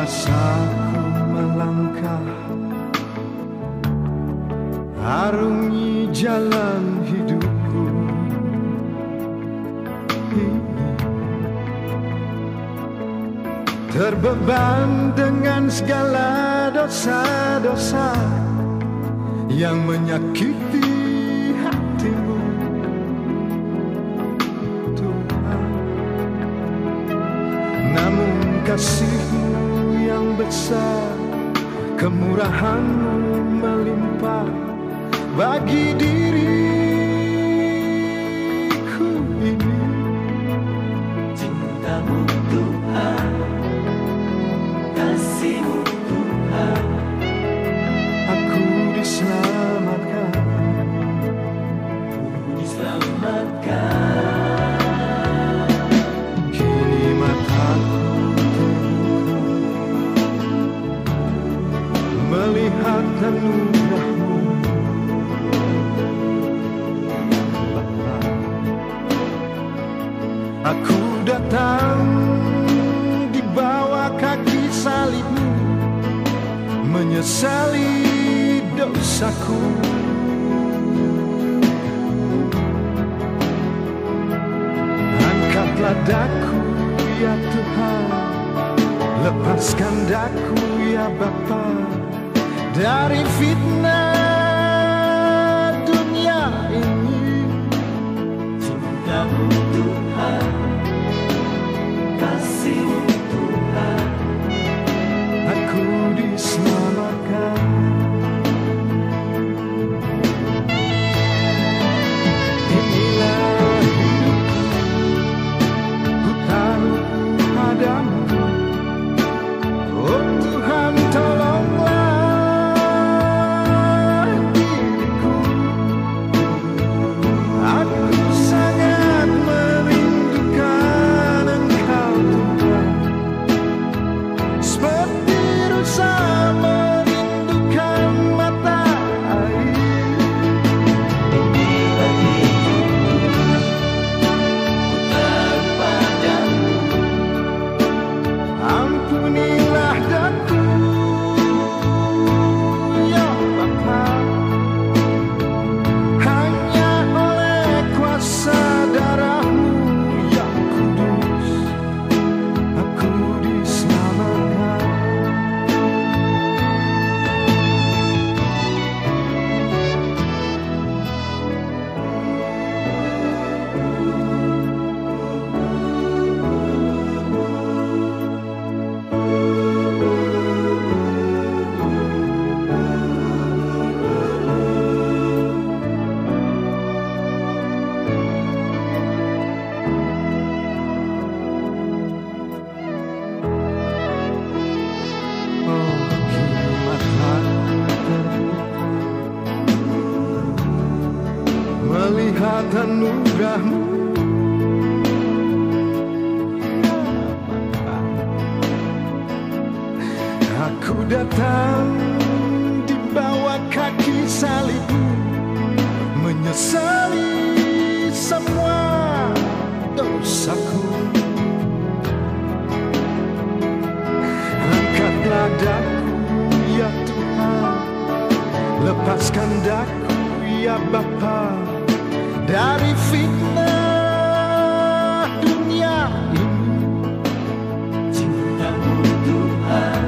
Masaku melangkah arungi jalan hidupku, terbeban dengan segala dosa-dosa yang menyakiti hatimu, Tuhan. Namun kasih-Mu yang besar, kemurahan-Mu melimpah bagi diriku ini. Cinta-Mu Tuhan, kasih-Mu Tuhan, aku diselamatkan, kini mataku terbuka melihat anugerah-Mu, Bapa. Aku datang di bawah kaki salib-Mu, menyesali dosaku. Angkatlah daku ya Tuhan, lepaskan daku ya Bapa dari fitnah dunia ini. Cinta-Mu Tuhan, kasih-Mu Tuhan, Aku diselamatkan. Inilah hidupku, ku taruh padamu. Oh Tuhan, tolonglah diriku. Aku sangat merindukan Engkau, Tuhan, seperti rusa merindukan matahari. inilah hidupku, ku taruh padamu. Ampunilah daku ya Bapa, hanya oleh kuasa darah-Mu yang kudus aku diselamatkan. Oh, kini mataku terbuka melihat anugerah-Mu, aku datang di bawah kaki salib-Mu, menyesali semua dosaku. Angkatlah daku ya Tuhan, lepaskan daku ya Bapa dari fitnah dunia ini. Cinta-Mu Tuhan,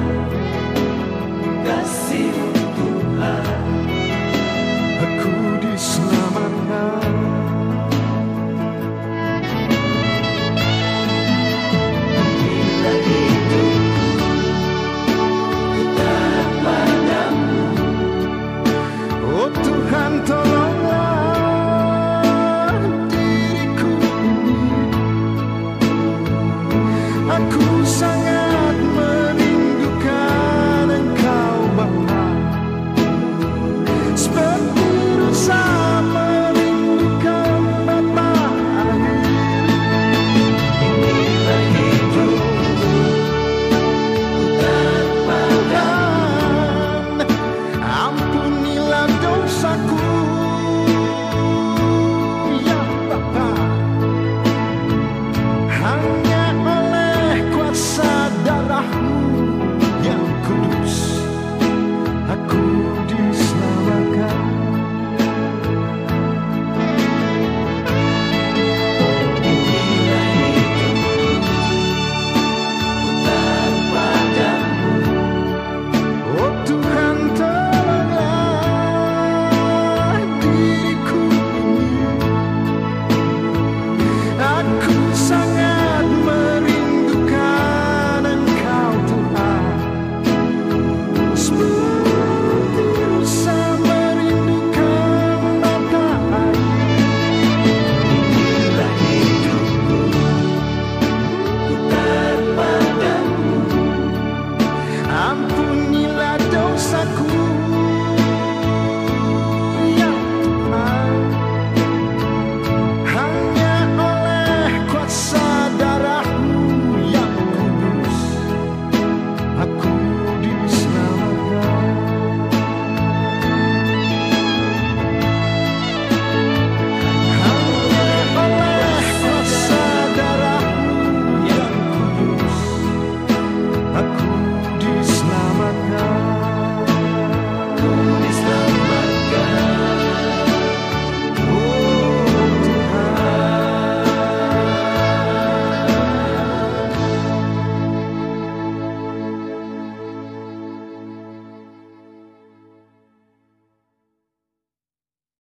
kasih-Mu Tuhan, Aku diselamatkan. inilah hidupku, ku taruh padamu. Oh Tuhan, tolonglah diriku ini. Aku sangat merindukan Engkau, Bapa, seperti